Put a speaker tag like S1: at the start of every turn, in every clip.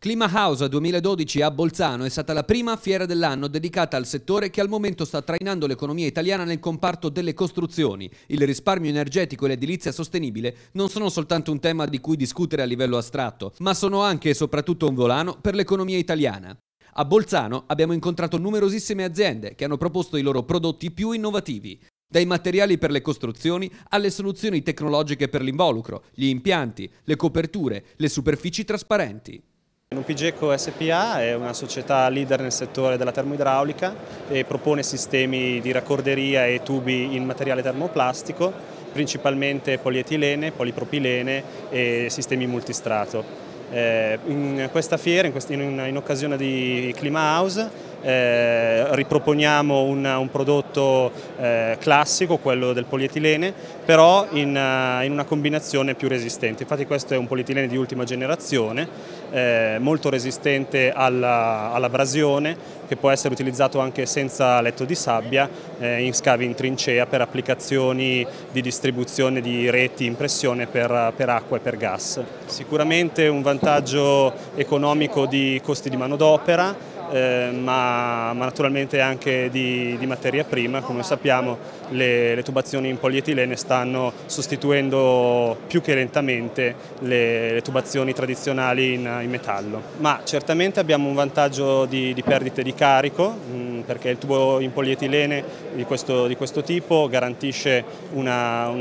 S1: Climahouse 2012 a Bolzano è stata la prima fiera dell'anno dedicata al settore che al momento sta trainando l'economia italiana nel comparto delle costruzioni. Il risparmio energetico e l'edilizia sostenibile non sono soltanto un tema di cui discutere a livello astratto, ma sono anche e soprattutto un volano per l'economia italiana. A Bolzano abbiamo incontrato numerosissime aziende che hanno proposto i loro prodotti più innovativi. Dai materiali per le costruzioni alle soluzioni tecnologiche per l'involucro, gli impianti, le coperture, le superfici trasparenti.
S2: Nupigeco SPA è una società leader nel settore della termoidraulica e propone sistemi di raccorderia e tubi in materiale termoplastico, principalmente polietilene, polipropilene e sistemi multistrato. In questa fiera, in occasione di Climahouse, riproponiamo un prodotto classico, quello del polietilene, però in una combinazione più resistente. Infatti questo è un polietilene di ultima generazione, molto resistente all'abrasione, che può essere utilizzato anche senza letto di sabbia, in scavi in trincea per applicazioni di distribuzione di reti in pressione per acqua e per gas. Sicuramente un vantaggio economico di costi di manodopera, ma naturalmente anche di materia prima. Come sappiamo, le tubazioni in polietilene stanno sostituendo più che lentamente le tubazioni tradizionali in metallo. Ma certamente abbiamo un vantaggio di perdite di carico, perché il tubo in polietilene di questo tipo garantisce un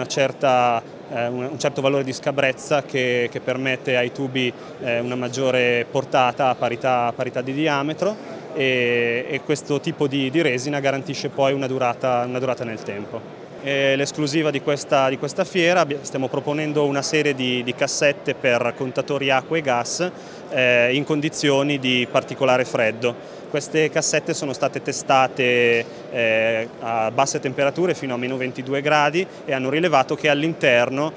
S2: certo valore di scabrezza che permette ai tubi una maggiore portata a parità di diametro, e questo tipo di resina garantisce poi una durata nel tempo. L'esclusiva di questa fiera: stiamo proponendo una serie di cassette per contatori acqua e gas in condizioni di particolare freddo. Queste cassette sono state testate a basse temperature fino a meno 22 gradi e hanno rilevato che all'interno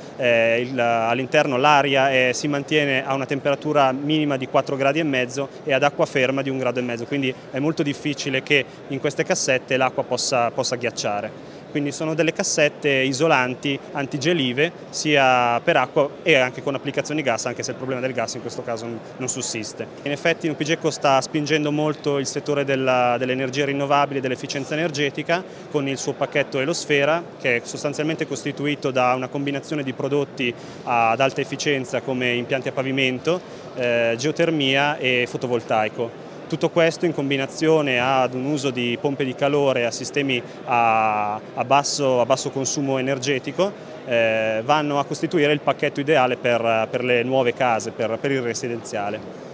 S2: l'aria si mantiene a una temperatura minima di 4 gradi e mezzo e ad acqua ferma di 1 grado e mezzo, quindi è molto difficile che in queste cassette l'acqua possa ghiacciare. Quindi sono delle cassette isolanti, antigelive, sia per acqua e anche con applicazioni gas, anche se il problema del gas in questo caso non sussiste. In effetti Nupigeco sta spingendo molto il settore delle energie rinnovabili, dell'efficienza energetica, con il suo pacchetto Elosfera, che è sostanzialmente costituito da una combinazione di prodotti ad alta efficienza come impianti a pavimento, geotermia e fotovoltaico. Tutto questo in combinazione ad un uso di pompe di calore a sistemi a basso consumo energetico vanno a costituire il pacchetto ideale per le nuove case, per il residenziale.